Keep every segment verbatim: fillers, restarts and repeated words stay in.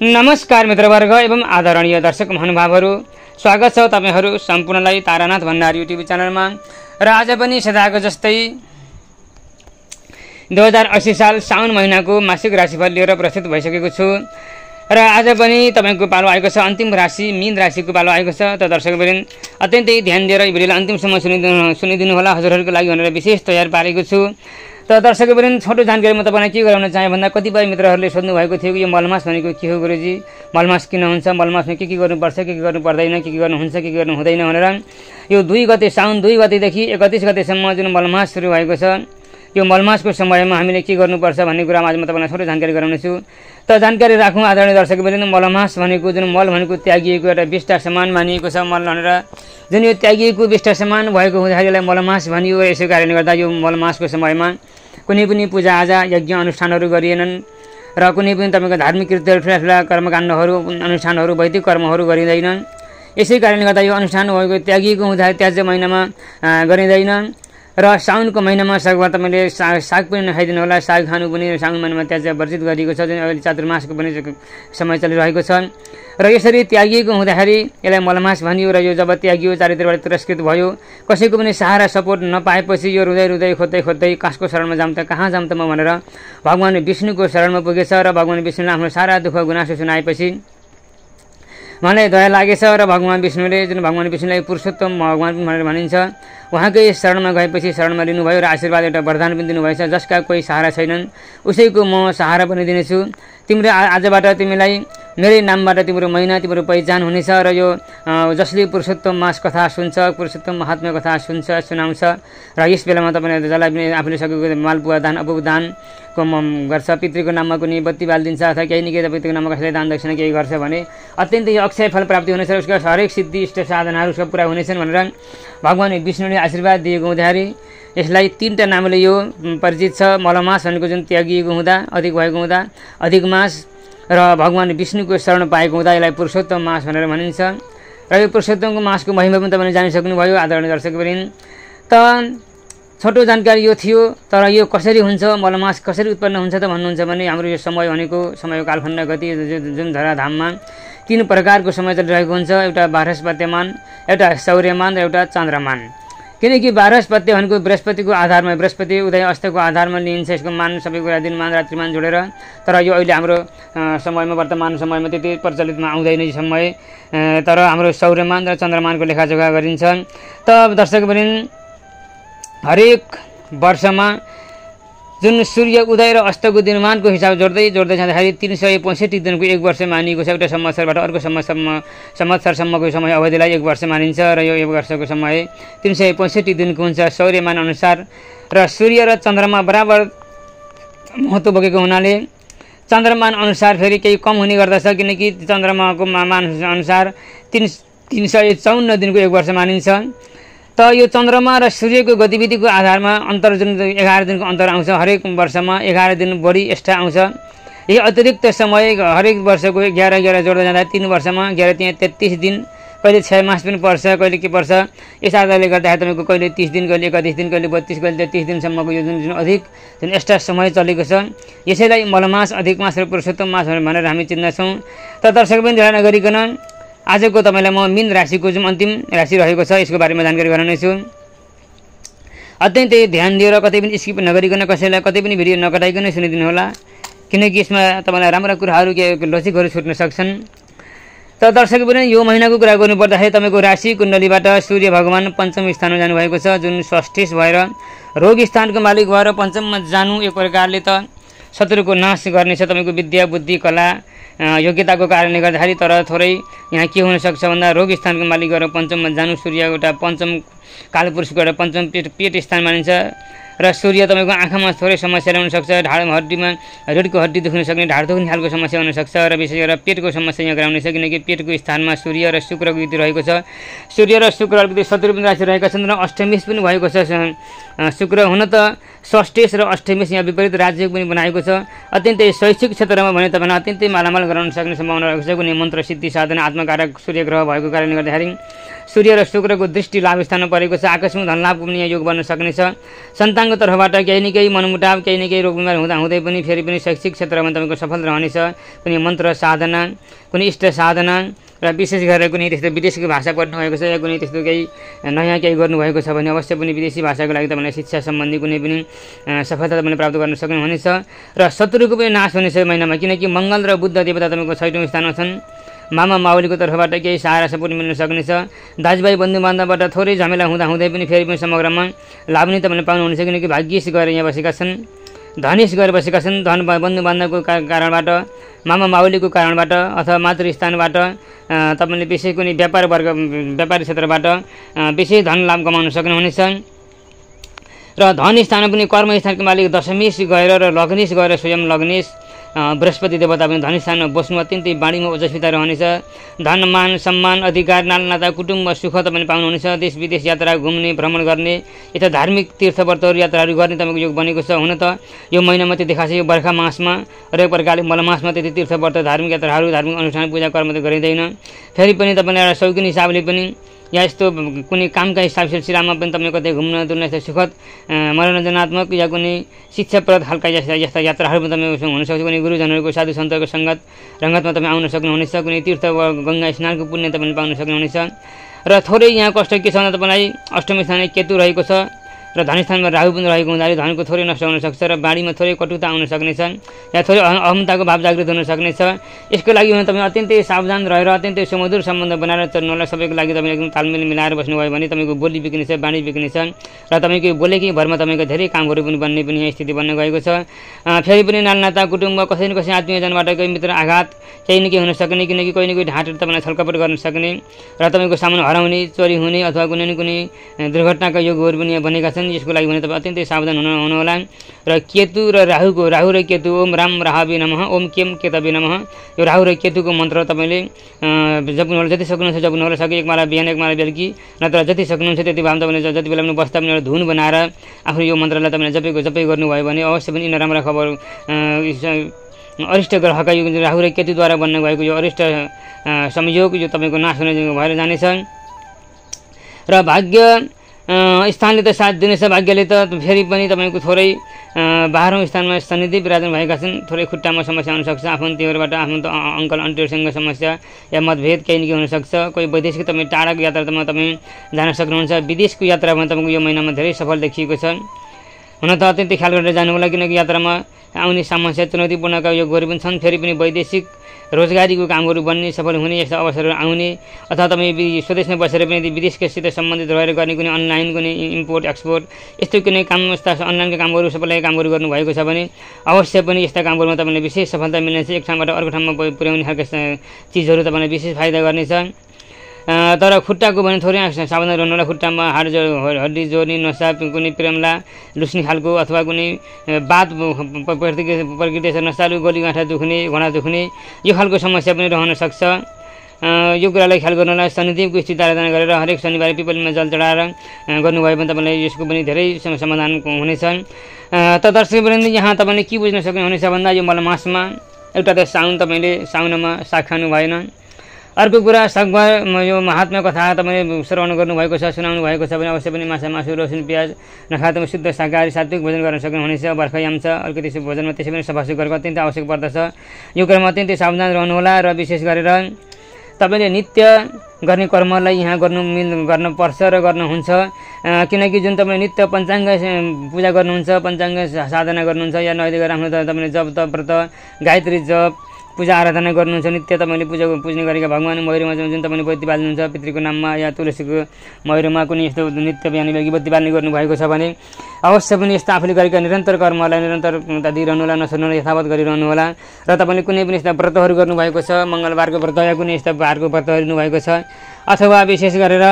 नमस्कार मित्रवर्ग एवं आदरणीय दर्शक महानुभावहरू, स्वागत छ तपाईहरू सम्पूर्णलाई तारानाथ भण्डार युट्युब च्यानलमा। र आज पनि सदाको जस्तै दुई हजार अस्सी साल साउन महिनाको मासिक राशिफल लिएर प्रस्तुत भइसकेको छु। र आज पनि तपाईको पालो आएको छ अन्तिम राशि मीन राशिको पालो आएको छ। त दर्शकवृन्द अत्यन्तै ध्यान दिएर यो भिडियोलाई अन्तिमसम्म सुनिदिनु सुनिदिनु होला, हजुरहरूको लागि भनेर विशेष तयार पारेको छु। त दर्शकवृन्द छोटो जानकारी म तपाईँलाई के गराउन चाहे भन्दा कतिपय मित्रहरूले सोध्नु भएको थियो कि यो मलमास भनेको के हो गुरुजी, मलमास किन हुन्छ, मलमासमा के के गर्नुपर्छ, के के गर्नु पर्दैन, के के गर्नुहुन्छ, के के गर्नु हुँदैन भनेर। यो दुई गते साउन दुई गतेदेखि एकतिस गतेसम्म जुन मलमास सुरु भएको छ, यो मलमासको समयमा हामीले के गर्नुपर्छ भन्ने कुरामा आज म तपाईँलाई छोटो जानकारी गराउने छु। त जानकारी राखौँ आदरणीय दर्शकवृन्द। मलमास भनेको जुन मल भनेको त्यागिएको एउटा विष्टा समान मानिएको छ मल भनेर, जुन यो त्यागिएको विष्टा समान भएको हुँदाखेरि यसलाई मलमास भनियो। यसै कारणले गर्दा यो मलमासको समयमा कुनै पनि पूजाआजा यज्ञ अनुष्ठानहरू गरिएनन् र कुनै पनि तपाईँको धार्मिक कृत्यहरू ठुला ठुला कर्मकाण्डहरू अनुष्ठानहरू वैदिक कर्महरू गरिँदैन। यसै कारणले गर्दा यो अनुष्ठान भएको त्यागिएको हुँदाखेरि त्याज्य महिनामा गरिँदैन। र साउनको महिनामा सागमा तपाईँले साग साग पनि नखाइदिनु होला, साग खानु पनि साउन महिनामा त्याज्य वर्जित गरिएको छ, जुन अहिले चातुर्मासको पनि समय चलिरहेको छ। र यसरी त्यागिएको हुँदाखेरि यसलाई मलमास भनियो। र यो जब त्यागियो, चारैतिरबाट तिरस्कृत भयो, कसैको पनि सहारा सपोर्ट नपाएपछि यो रुँदै रुँदै खोज्दै खोज्दै कासको शरणमा जाम त कहाँ जाम त म भनेर भगवान विष्णुको शरणमा पुगेछ। र भगवान विष्णुले आफ्नो सारा दुःख गुनासो सुनाएपछि मलाई दया लागेछ। र भगवान विष्णुले जुन भगवान विष्णुलाई पुरुषोत्तम भगवान भनेर भनिन्छ, उहाँकै शरणमा गएपछि शरणमा लिनुभयो र आशीर्वाद एउटा वरदान पनि दिनुभएछ। जसका कोही सहारा छैनन् उसैको म सहारा पनि दिनेछु। तिम्रो आजबाट तिमीलाई मेरै नामबाट तिम्रो महिना तिम्रो पहिचान हुनेछ। र यो जसले पुरुषोत्तम मास कथा सुन्छ, पुरुषोत्तम महात्म्य कथा सुन्छ सुनाउँछ, र यस बेलामा तपाईँले जसलाई पनि आफूले सकेको मालपुवा दान अपुग दानको गर्छ, पितृको नाममा कुनै बत्ती बालिदिन्छ अथवा केही न केही पितृको नाममा कसैले दान दक्षिणा केही गर्छ भने अत्यन्तै अक्षय फल प्राप्ति हुनेछ। उसका हरेक सिद्धि इष्ट साधनाहरू सब पुरा हुनेछन् भनेर भगवान विष्णुले आशीर्वाद दिएको हुँदाखेरि यसलाई तीनटा नामले यो परिचित छ। मलमास भनेको जुन त्यागिएको हुँदा, अधिक भएको हुँदा, अधिक मास, र भगवान विष्णुको शरण पाएको हुँदा यसलाई पुरुषोत्तम मास भनेर भनिन्छ। र यो पुरुषोत्तमको मासको महिमा पनि तपाईँले जानिसक्नुभयो आदरणीय दर्शकवृन्द। त छोटो जानकारी यो थियो। तर यो कसरी हुन्छ, मलमास कसरी उत्पन्न हुन्छ त भन्नुहुन्छ भने हाम्रो यो समय भनेको समयको कालखण्ड गति जुन धराधाममा तीन प्रकारको समय चलिरहेको हुन्छ। एउटा बाह्रस्पत्यमान, एउटा सौर्यमान र एउटा चन्द्रमान। किनकि बाह्रस्पत्य भनेको बृहस्पतिको आधारमा, बृहस्पति उदय अस्तको आधारमा लिइन्छ यसको मान, सबै कुरा दिनमान रात्रिमान जोडेर। तर यो अहिले हाम्रो समयमा वर्तमान समयमा त्यति प्रचलितमा आउँदैन यो समय। तर हाम्रो सौर्यमान र चन्द्रमानको लेखाजोखा गरिन्छ। त दर्शकवृन्द हरेक वर्षमा जुन सूर्य उदय र अस्तको दिनमानको हिसाब जोड्दै जोड्दै जाँदाखेरि तीन सय पैँसठी दिनको एक वर्ष मानिएको छ। एउटा संवत्सरबाट अर्को संवत्सरसम्म संवत्सरसम्मको समय अवधिलाई एक वर्ष मानिन्छ। र यो एक वर्षको समय तीन सय पैँसठी दिनको हुन्छ सौर्यमान अनुसार। र सूर्य र चन्द्रमा बराबर महत्त्व बोकेको हुनाले चन्द्रमान अनुसार फेरि केही कम हुने गर्दछ, किनकि चन्द्रमाको मान अनुसार तिन तिन सय चौन्न दिनको एक वर्ष मानिन्छ। त यो चन्द्रमा र सूर्यको गतिविधिको आधारमा अन्तर जुन एघार दिनको अन्तर आउँछ, हरेक वर्षमा एघार दिन बढी एक्स्ट्रा आउँछ। यही अतिरिक्त समय हरेक वर्षको एघार एघार जोड्दै जाँदा तीन वर्षमा एघार त्यहाँ तेत्तिस दिन, कहिले छ मास पनि पर्छ, कहिले के पर्छ। यस आधारले गर्दाखेरि तपाईँको कहिले तिस दिन, कहिले एकतिस दिन, कहिले बत्तिस, कहिले तेत्तिस दिनसम्मको यो जुन जुन अधिक जुन एक्स्ट्रा समय चलेको छ, यसैलाई मलमास, अधिक मास र पुरुषोत्तम मास भनेर हामी चिन्दछौँ। त दर्शक पनि ध्यान नगरिकन आजको तपाईँलाई म मीन राशिको जुन अन्तिम राशि रहेको छ यसको बारेमा जानकारी गराउनेछु। अत्यन्तै ध्यान दिएर कतै पनि स्किप नगरिकन, कसैलाई कतै पनि भिडियो नकटाइकन सुनिदिनु होला, किनकि यसमा तपाईँलाई राम्रा कुराहरू के लजिकहरू छुट्न सक्छन्। त दर्शक पनि यो महिनाको कुरा गर्नुपर्दाखेरि तपाईँको राशि कुण्डलीबाट सूर्य भगवान पञ्चम स्थानमा जानुभएको छ, जुन स्वस्थेश भएर रोग स्थानको मालिक भएर पञ्चममा जानु एक प्रकारले त शत्रुको नाश गर्नेछ तपाईँको विद्या बुद्धि कला योग्यताको कारणले गर्दाखेरि। तर थोरै यहाँ के हुनसक्छ भन्दा रोग स्थानको मालिक गरेर पञ्चममा जानु, सूर्य एउटा पञ्चम कालपुरुषको एउटा पञ्चम पेट पेट स्थान मानिन्छ। र सूर्य तपाईँको आँखामा थोरै समस्या हुनसक्छ, ढाड हड्डीमा ढुँडको हड्डी दुख्न सक्ने, ढाड दुख्ने खालको समस्या हुनसक्छ। र विशेष गरेर पेटको समस्या यहाँ गराउनेछ, किनकि पेटको स्थानमा सूर्य र शुक्रको युति रहेको छ। सूर्य र शुक्र अलिकति शत्रु पनि राशि रहेका छन् र अष्टमेश पनि भएको छ। शुक्र हुन त षष्ठेश र अष्टमेश यहाँ विपरीत राज्य पनि बनाएको छ। अत्यन्तै शैक्षिक क्षेत्रमा भने तपाईँलाई अत्यन्तै मालामाल गराउन सक्ने सम्भावना रहेको छ। कुनै मन्त्र सिद्धि साधना आत्मकारक सूर्य ग्रह भएको कारणले गर्दाखेरि सूर्य र शुक्रको दृष्टि लाभ स्थानमा गरेको छ। आकस्मिक धनलाभको पनि योग बन्न सक्नेछ। सन्तानको तर्फबाट केही न केही मनमुटाव केही न केही रोग बिमार हुँदा हुँदै पनि फेरि पनि शैक्षिक क्षेत्रमा तपाईँको सफल रहनेछ। कुनै मन्त्र साधना कुनै इष्ट साधना र विशेष गरेर कुनै त्यस्तो विदेशीको भाषा पढ्नुभएको छ या कुनै त्यस्तो केही नयाँ केही गर्नुभएको छ भने अवश्य पनि विदेशी भाषाको लागि तपाईँलाई शिक्षा सम्बन्धी कुनै पनि सफलता तपाईँले प्राप्त गर्न सक्नुहुनेछ। र शत्रुको पनि नाश हुनेछ महिनामा, किनकि मङ्गल र बुद्ध देवता तपाईँको छैटौँ स्थानमा छन्। मामा मावलीको तर्फबाट केही सहारा सपोर्ट मिल्न सक्नेछ। दाजुभाइ बन्धुबान्धवबाट थोरै झमेला हुँदा हुँदै पनि फेरि पनि समग्रमा लाभ नै तपाईँले पाउनुहुनेछ, किनकि भाग्येश गरेर यहाँ बसेका छन्, धनेश गरेर बसेका छन्। धन बन्धुबान्धवको कारणबाट, मामा मावलीको कारणबाट अथवा मातृस्थानबाट तपाईँले विशेष कुनै व्यापार वर्ग व्यापारी क्षेत्रबाट विशेष धन लाभ कमाउन सक्नुहुनेछ। र धन स्थानमा पनि कर्मस्थानको मालिक दशमेश गएर र लग्नेश गएर स्वयं लग्नेश बृहस्पति देवता पनि धन स्थानमा बस्नु अत्यन्तै बाढीमा ओजस्विता रहनेछ। धन मान सम्मान अधिकार नालनाता कुटुम्ब सुख तपाईँले पाउनुहुनेछ। देश विदेश यात्रा घुम्ने भ्रमण गर्ने यता धार्मिक तीर्थव्रतहरू यात्राहरू गर्ने तपाईँको योग बनेको छ। हुन त यो महिनामा त्यति खासै यो बर्खा मासमा र एक प्रकारले मलमासमा त्यति तीर्थव्रत धार्मिक यात्राहरू धार्मिक अनुष्ठान पूजा कर्म त गरिँदैन। फेरि पनि तपाईँले एउटा शौकिन हिसाबले पनि या यस्तो कुनै कामका हिसाब सिलसिलामा पनि तपाईँ कतै घुम्न डुल्न यस्तो सुखद मनोरञ्जनात्मक या कुनै शिक्षाप्रद खालका यस्ता यस्ता यात्राहरू पनि तपाईँ हुनसक्छ। कुनै गुरुजनहरूको साधु सन्तको सङ्गत रङ्गतमा तपाईँ आउन सक्नुहुनेछ। कुनै तीर्थ वा गङ्गा स्नानको पुण्य तपाईँले पाउन सक्नुहुनेछ। र थोरै यहाँ कष्ट के छ भन्दा तपाईँलाई अष्टमी स्थानमा केतु रहेको छ र धनस्थानमा राहु पनि रहेको हुँदाखेरि धनको थोरै नष्ट हुन सक्छ र बाढीमा थोरै कटुता आउन सक्नेछ या थोरै अहमताको भाव जागृत हुन सक्नेछ। यसको लागि भने तपाईँ अत्यन्तै सावधान रहेर अत्यन्तै सुमधुर सम्बन्ध बनाएर चल्नुहोला। सबैको लागि तपाईँ एकदम तालमेल मिलाएर बस्नुभयो भने तपाईँको बोली बिग्रिनेछ, बाणी बिग्रिनेछ र तपाईँको बोलेकै भरमा तपाईँको धेरै कामहरू पनि बन्ने पनि यहाँ स्थिति बन्न गएको छ। फेरि पनि नालनाता कुटुम्ब कसै न कसै आत्मीयजनबाट कोही मित्र आघात केही न केही हुन सक्ने, किनकि कोही न कोही ढाँटेर तपाईँलाई छलकपट गर्न सक्ने र तपाईँको सामान हराउने, चोरी हुने अथवा कुनै न कुनै दुर्घटनाका योगहरू पनि यहाँ बनेका छन्। यसको लागि भने तपाईँ अत्यन्तै सावधान हुनु हुनुहोला। र केतु र राहुको राहु र केतु ओम राम राहावे नमः ओम केम केतवे नमः यो राहु र केतुको मन्त्र तपाईँले जप्नुहोला, जति सक्नुहुन्छ जप्नुहोला। सके एक माला बिहान एक माला बेलुकी नत्र जति सक्नुहुन्छ त्यति भए तपाईँले जति बेला पनि बस्दा पनि एउटा धुन बनाएर आफ्नो यो मन्त्रलाई तपाईँले जपेको जपै गर्नुभयो भने अवश्य पनि नराम्रा खबर अरिष्ट ग्रहका यो राहु र केतुद्वारा बन्न गएको यो अरिष्ट संयोग यो तपाईँको नाश हुने भएर जानेछ। र भाग्य स्थानले त साथ दिनेछ। भाग्यले त फेरि पनि तपाईँको थोरै बाह्रौँ स्थानमा शनिदेव विराजन भएका छन्। थोरै खुट्टामा समस्या हुनसक्छ, आफन्तहरूबाट आफ्नो अङ्कल अन्टीहरूसँग समस्या या मतभेद केही न केही हुनसक्छ। कोही वैदेशिक तपाईँ टाढाको यात्रामा तपाईँ जान सक्नुहुन्छ। विदेशको यात्रामा तपाईँको यो महिनामा धेरै सफल देखिएको छ। हुन त अत्यन्तै ख्याल गरेर जानु होला, किनकि यात्रामा आउने समस्या चुनौतीपूर्णका योगहरू पनि छन्। फेरि पनि वैदेशिक रोजगारीको कामहरू बन्ने, सफल हुने यस्ता अवसरहरू आउने अथवा तपाईँ स्वदेशमा बसेर पनि यदि विदेशसित सम्बन्धित रहेर गर्ने कुनै अनलाइन कुनै इम्पोर्ट एक्सपोर्ट यस्तो कुनै काम यस्ता अनलाइनका कामहरू सबैलाई कामहरू गर्नुभएको छ भने अवश्य पनि यस्ता कामहरूमा तपाईँलाई विशेष सफलता मिल्नेछ। एक ठाउँबाट अर्को ठाउँमा पुर्याउने खालका चिजहरू तपाईँलाई विशेष फाइदा गर्नेछ। तर खुट्टाको भने थोरै सावधान रहनुहोला। खुट्टामा हाड जो हड्डी जोड्ने, नसा कुनै प्रेमला लुस्ने खालको अथवा कुनै बात प्रकृति नसालु गोलीगाँठा दुख्ने, घुँडा दुख्ने यो खालको समस्या पनि रहन सक्छ। यो कुरालाई ख्याल गर्नुहोला। शनिदेवको स्थिति आराधना गरेर हरेक शनिबार पिपलमा जल चढाएर गर्नुभयो भने तपाईँलाई यसको पनि धेरै समाधान हुनेछ। त दर्शकवृन्द यहाँ तपाईँले के बुझ्न सक्नुहुनेछ भन्दा यो मलमासमा एउटा त साउन तपाईँले साउनमा साग खानु भएन। अर्को कुरा सागबार यो महात्म्य कथा तपाईँले श्रवण गर्नुभएको छ, सुनाउनु भएको छ भने अवश्य पनि माछा मासु लसुन प्याज नखाएर शुद्ध शाकाहारी सात्विक भोजन गर्न सक्नुहुनेछ। बर्खायाम छ, अलिकति त्यसो भोजनमा त्यसै पनि सफासुफ गरेको अत्यन्तै आवश्यक पर्दछ। यो कुरामा अत्यन्तै सावधान रहनुहोला। र विशेष गरेर तपाईँले नित्य गर्ने कर्मलाई यहाँ गर्नु मिल गर्न पर्छ र गर्नुहुन्छ, किनकि जुन तपाईँले नित्य पञ्चाङ्ग पूजा गर्नुहुन्छ, पञ्चाङ्ग साधना गर्नुहुन्छ या नैवेद्य गरेर आफ्नो तपाईँले जप तप व्रत गायत्री जप पूजा आराधना गर्नुहुन्छ, नित्य तपाईँले पूजा पुज्ने गरेका भगवान् मयूरमा जुन तपाईँले बत्ती बाल्नुहुन्छ पितृको नाममा या तुलसीको मयूरमा कुनै यस्तो नित्य बिहान बेलुकी बत्ती बाल्ने गर्नुभएको छ भने अवश्य पनि यस्तो आफूले गरेका निरन्तर कर्मलाई निरन्तर दिइरहनुहोला, नछोड्नुहोला, यथावत गरिरहनु होला। र तपाईँले कुनै पनि यस्ता व्रतहरू गर्नुभएको छ, मङ्गलबारको व्रत या कुनै यस्ता बारको व्रत गर्नुभएको छ अथवा विशेष गरेर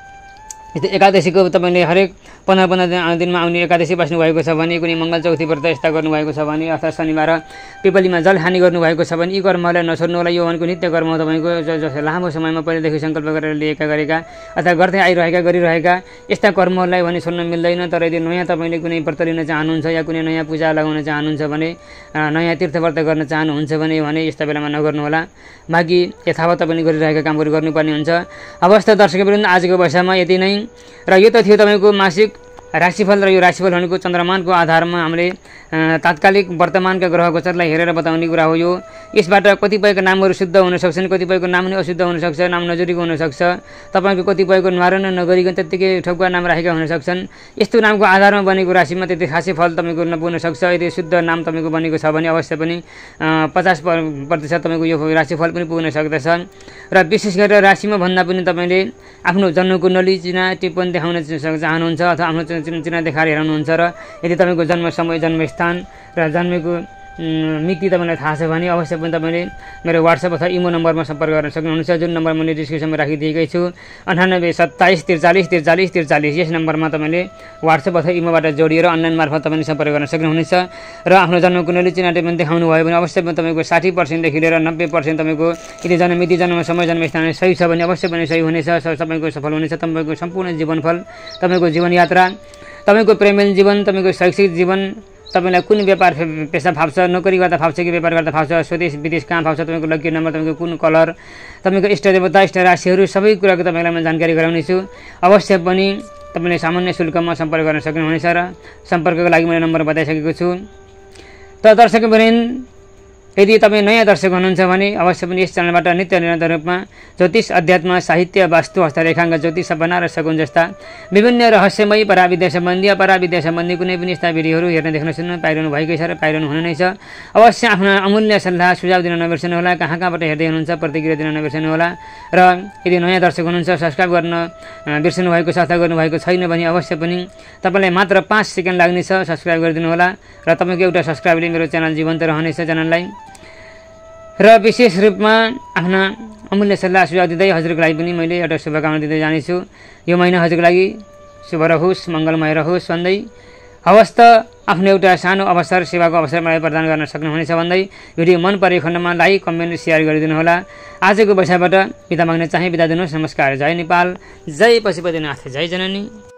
एकादशीको तपाईँले हरेक पन्ध्र पन्ध्र दिनमा आउने एकादशी बस्नुभएको छ भने कुनै मङ्गल चौथी व्रत यस्ता गर्नुभएको छ भने अथवा शनिबार पिपलीमा जल हानि गर्नुभएको छ भने यी कर्मलाई नछोड्नु होला। यो भनेको नित्य कर्म तपाईँको जस लामो समयमा पहिलेदेखि सङ्कल्प गरेर लिएका गरेका अथवा गर्दै आइरहेका गरिरहेका यस्ता कर्महरूलाई भने छोड्न मिल्दैन। तर यदि नयाँ तपाईँले कुनै व्रत लिन चाहनुहुन्छ या कुनै नयाँ पूजा लगाउन चाहनुहुन्छ भने नयाँ तीर्थव्रत गर्न चाहनुहुन्छ भने भने यस्ता बेलामा नगर्नुहोला। बाँकी यथावत तपाईँले गरिरहेका कामहरू गर्नुपर्ने हुन्छ। अवस्था दर्शकवृन्द आजको वर्षमा यति नै। र यो त थियो तपाईँको मासिक राशिफल र यो राशिफल भनेको चन्द्रमानको आधारमा हामीले तात्कालिक वर्तमानका ग्रह गोचरलाई हेरेर बताउने कुरा हो। यो यसबाट कतिपयको नामहरू शुद्ध हुन सक्छन्, कतिपयको नाम नै अशुद्ध हुन सक्छ, नाम नजोरीको हुन सक्छ, तपाईँको कतिपयको निवारण नगरिकन त्यत्तिकै ठोक्वा नाम राखेका हुन सक्छन्। यस्तो नामको आधारमा बनेको राशिमा त्यति खासै फल तपाईँको नपुग्न सक्छ। यदि शुद्ध नाम तपाईँको बनेको छ भने अवश्य पनि पचास प्रतिशत तपाईँको यो राशिफल पनि पुग्न सक्दछ। र विशेष गरेर राशिमा भन्दा पनि तपाईँले आफ्नो जन्म कुण्डली चिना टिप्पणी देखाउन चाहनुहुन्छ अथवा आफ्नो चिना देखाएर हेराउनुहुन्छ र यदि तपाईँको जन्म समय जन्मस्थान र जन्मेको मिति तपाईँलाई थाहा छ भने अवश्य पनि तपाईँले मेरो वाट्सएप अथवा इमो नम्बरमा सम्पर्क गर्न सक्नुहुन्छ, जुन नम्बर मैले डिस्क्रिप्सनमा राखिदिएकै छु। अन्ठानब्बे सत्ताइस त्रिचालिस त्रिचालिस त्रिचालिस यस नम्बरमा तपाईँले वाट्सएप अथवा इमोबाट जोडिएर अनलाइन मार्फत तपाईँले सम्पर्क गर्न सक्नुहुनेछ। र आफ्नो जन्म कुण्डली चिना टिप्पणी देखाउनु भयो भने अवश्य पनि तपाईँको साठी पर्सेन्टदेखि लिएर नब्बे पर्सेन्ट तपाईँको यदि जन्ममिति जन्म समय जन्मस्थान सही छ भने अवश्य पनि सही हुनेछ, तपाईँको सफल हुनेछ। तपाईँको सम्पूर्ण जीवनफल, तपाईँको जीवनयात्रा, तपाईँको प्रेमिल जीवन, तपाईँको शैक्षिक जीवन, तपाईँलाई कुन व्यापार पेसा फाप्छ, नोकरी गर्दा फाप्छ कि व्यापार गर्दा फाप्छ, स्वदेश विदेश कहाँ फाप्छ, तपाईँको लकी नम्बर, तपाईँको कुन कलर, तपाईँको इष्ट देवता इष्ट राशिहरू सबै कुराको तपाईँलाई म जानकारी गराउनेछु। अवश्य पनि तपाईँले सामान्य शुल्कमा सम्पर्क गर्न सक्नुहुनेछ र सम्पर्कको लागि मैले नम्बर बताइसकेको छु। त दर्शकवृन्द, यदि तपाईँ नयाँ दर्शक हुनुहुन्छ भने अवश्य पनि यस च्यानलबाट नित्य निरन्तर रूपमा ज्योतिष अध्यात्म साहित्य वास्तु हस्तरेखाङ्क ज्योतिष सपना र सगुन जस्ता विभिन्न रहस्यमय पराविद्या सम्बन्धी अपराविद्या सम्बन्धी कुनै पनि यस्ता भिडियोहरू हेर्न देख्न सुन्न पाइरहनु भएकै छ र पाइरहनु हुने नै छ। अवश्य आफ्नो अमूल्य सल्लाह सुझाव दिन नबिर्सनु होला, कहाँ कहाँबाट हेर्दै हुनुहुन्छ प्रतिक्रिया दिन नबिर्सनु होला। र यदि नयाँ दर्शक हुनुहुन्छ सब्सक्राइब गर्न बिर्सनु भएको छ अथवा गर्नुभएको छैन भने अवश्य पनि तपाईँलाई मात्र पाँच सेकेन्ड लाग्नेछ, सब्सक्राइब गरिदिनु होला। र तपाईँको एउटा सब्सक्राइबले मेरो च्यानल जीवन्त रहनेछ च्यानललाई। र विशेष रूपमा आफ्ना अमूल्य सल्लाह सुझाव दिँदै हजुरको लागि पनि मैले एउटा शुभकामना दिँदै जानेछु। यो महिना हजुरको लागि शुभ रहोस्, मङ्गलमय रहोस् भन्दै हवस् त आफ्नो एउटा सानो अवसर सेवाको अवसर मलाई प्रदान गर्न सक्नुहुनेछ भन्दै भिडियो मन परेको खण्डमा लाइक कमेन्ट सेयर गरिदिनु होला। आजको वर्षबाट बिदा माग्न चाहे बिदा दिनुहोस्। नमस्कार। जय नेपाल, जय पशुपतिनाथ, जय जननी।